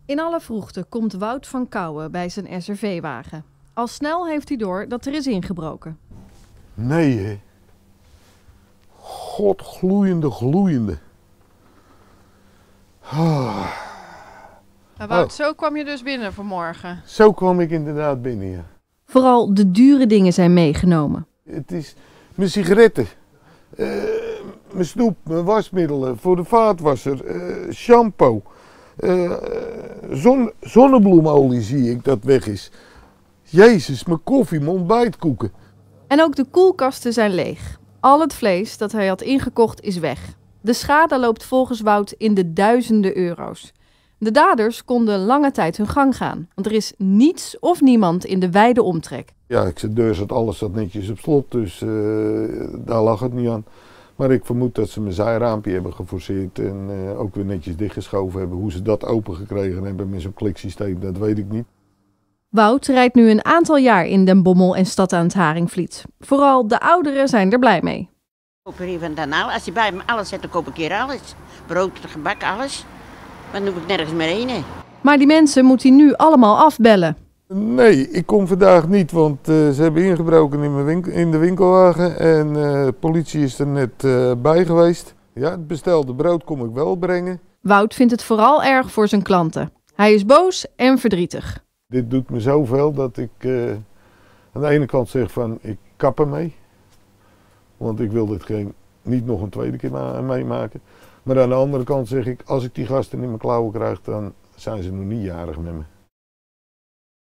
In alle vroegte komt Wout van Kouwen bij zijn SRV-wagen. Al snel heeft hij door dat er is ingebroken. Nee, hè. God, gloeiende. Wout, zo kwam je dus binnen vanmorgen. Zo kwam ik inderdaad binnen, ja. Vooral de dure dingen zijn meegenomen. Het is mijn sigaretten, mijn snoep, mijn wasmiddelen voor de vaatwasser, shampoo, zonnebloemolie zie ik dat weg is. Jezus, mijn koffie, mijn ontbijtkoeken. En ook de koelkasten zijn leeg. Al het vlees dat hij had ingekocht is weg. De schade loopt volgens Wout in de duizenden euro's. De daders konden lange tijd hun gang gaan, want er is niets of niemand in de wijde omtrek. Ja, de deur zat, alles zat netjes op slot, dus daar lag het niet aan. Maar ik vermoed dat ze mijn zijraampje hebben geforceerd en ook weer netjes dichtgeschoven hebben. Hoe ze dat open gekregen hebben met zo'n kliksysteem, dat weet ik niet. Wout rijdt nu een aantal jaar in Den Bommel en Stad aan het Haringvliet. Vooral de ouderen zijn er blij mee. Ik koop er even dan al. Als je bij me alles zet, dan koop ik hier alles. Brood, gebak, alles. Dan doe ik nergens meer heen. Maar die mensen moet hij nu allemaal afbellen. Nee, ik kom vandaag niet, want ze hebben ingebroken in de winkelwagen en de politie is er net bij geweest. Ja, het bestelde brood kom ik wel brengen. Wout vindt het vooral erg voor zijn klanten. Hij is boos en verdrietig. Dit doet me zoveel dat ik aan de ene kant zeg van ik kap ermee. Want ik wil dit niet nog een tweede keer meemaken. Maar aan de andere kant zeg ik, als ik die gasten in mijn klauwen krijg, dan zijn ze nog niet jarig met me.